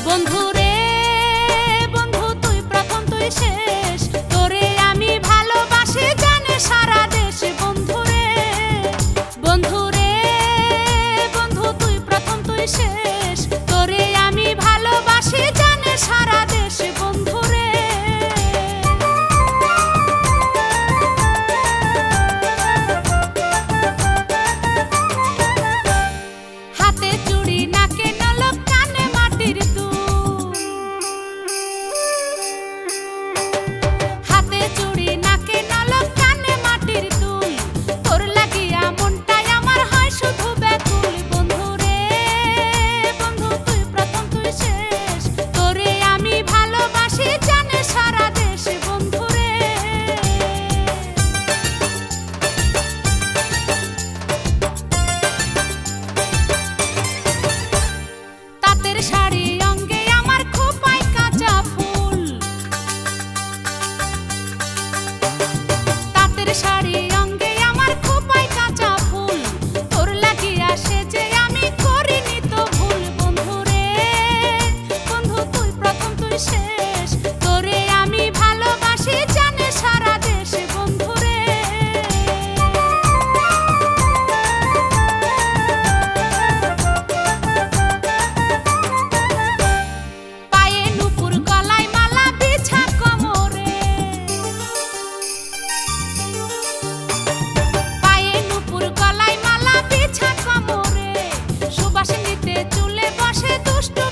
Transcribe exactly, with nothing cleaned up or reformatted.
বন্ধুরে বন্ধু তুই প্রথম তুই শেষ, তোরে আমি ভালোবাসি জানে সারা দেশ। বন্ধুরে বন্ধুরে বন্ধু তুই প্রথম তুই শেষ, তোরে আমি ভালোবাসি জানে সারা দেশ। বন্ধুরে হাতে চুড়ি নাকে নলক কানে মাটির দুল, হাতে চুড়ি নাকে নলক কানে মাটির দুল, তোর লাগিয়া মনটাই আমার হয় শুধু ব্যাকুল। বন্ধুরে বন্ধু তুই প্রথম তুই শেষ, তোরে আমি ভালোবাসি জানে সারা দেশ। বন্ধুরে তাঁতের শাড়ি অঙ্গে আমার খোপায় কাঁচা ফুল, তাঁতের শাড়ি অঙ্গে আমার খোপায় কাঁচা ফুল, তোর লাগিয়া সেজে আমি করিনি তো ভুল। বন্ধুরে বন্ধু তুই প্রথম তুই শেষ, তোরে আমি ভালোবাসি জানে সারা দেশ। বন্ধুরে পায়ে নুপুর গলায় মালা বিছা কোমরে, পায়ে নুপুর গলায় মালা বিছা কোমরে, সুবাস নিতে চুলে বসে দুষ্ট